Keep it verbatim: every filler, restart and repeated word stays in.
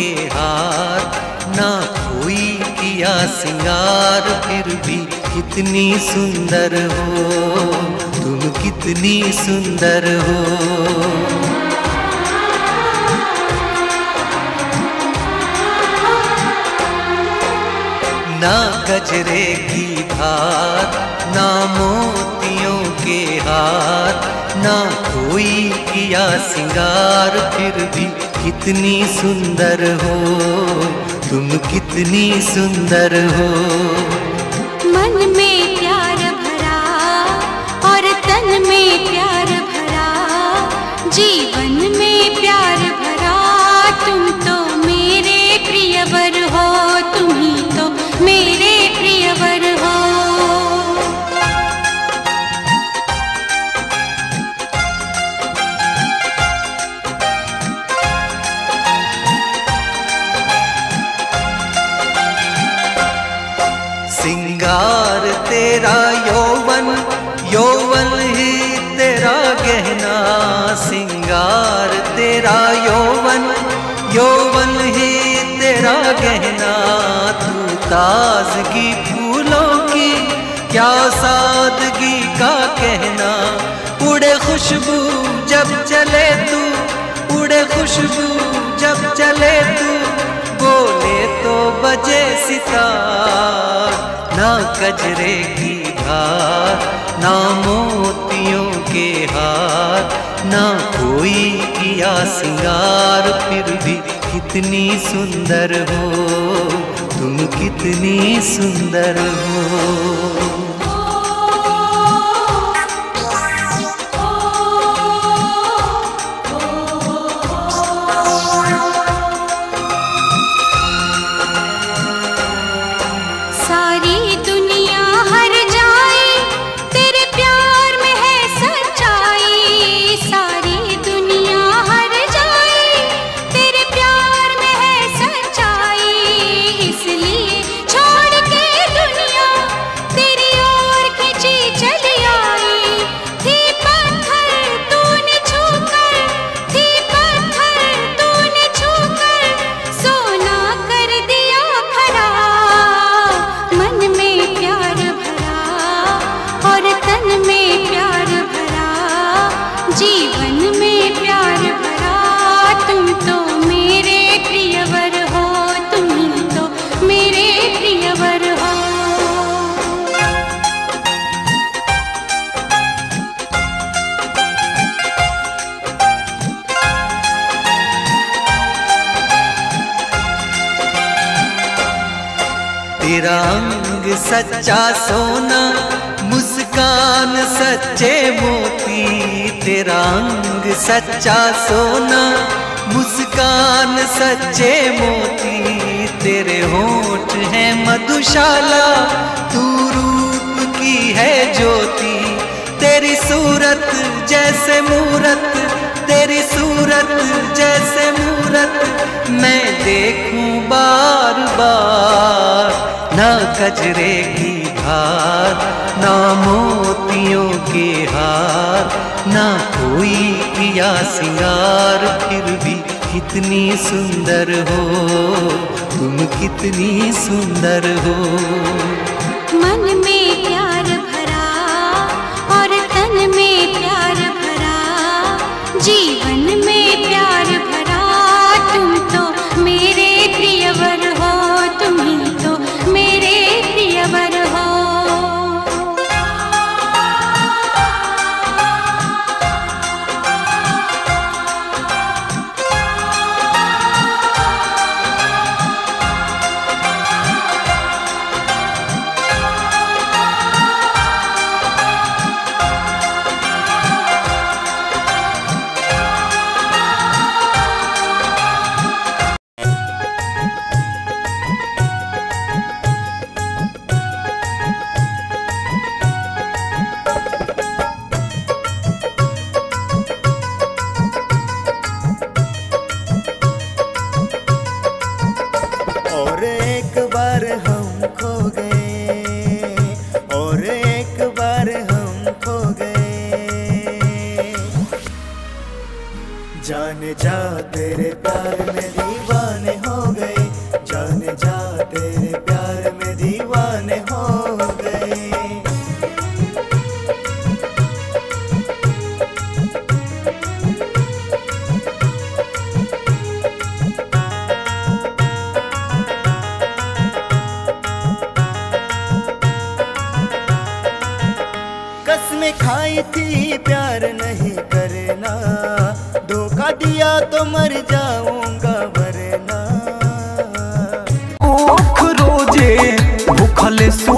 हार, ना कोई किया सिंगार, फिर भी कितनी सुंदर हो तुम, कितनी सुंदर हो। ना गजरे की धार, ना मोतियों के हार, ना कोई किया सिंगार, फिर भी कितनी सुंदर हो तुम, कितनी सुंदर हो। मन में प्यार भरा और तन में प्यार भरा, जीवन में प्यार भरा, तुम तो मेरे प्रियवर हो, तुम ही तो मेरे प्रियवर हो। सिंगार तेरा यौवन, यौवन ही तेरा गहना, सिंगार तेरा यौवन, यौवन ही तेरा गहना। तू ताजगी फूलों की, क्या सादगी का कहना, उड़े खुशबू जब चले तू, उड़े खुशबू जब चले तू, बोले तो बजे सितार। ना गजरे की धार, ना मोतियों के हार, ना कोई किया सिंगार, फिर भी कितनी सुंदर हो तुम, कितनी सुंदर हो। तेरा अंग सच्चा सोना, मुस्कान सच्चे मोती, तेरा अंग सच्चा सोना, मुस्कान सच्चे मोती, तेरे होंठ हैं मधुशाला, तू रूप की है ज्योति, तेरी सूरत जैसे मूरत, तेरी सूरत जैसे मूरत, मैं देखूं बार बार। ना गजरे की धार, ना मोतियों के हार, ना कोई किया सिंगार, फिर भी कितनी सुंदर हो तुम, कितनी सुंदर हो। मन में प्यार भरा और तन में प्यार भरा, जीवन में प्यार भरा, तुम तो मेरे प्रियवर हो, तुम ही तो मेरे प्रियवर हो। जाने जा तेरे प्यार में दीवाने हो जा, तेरे प्यार में दीवाने हो गए। कसमें खाई थी प्यार नहीं करना, धोखा दिया तो मर जाऊंगा वरना। ओख रोजे भूखल सु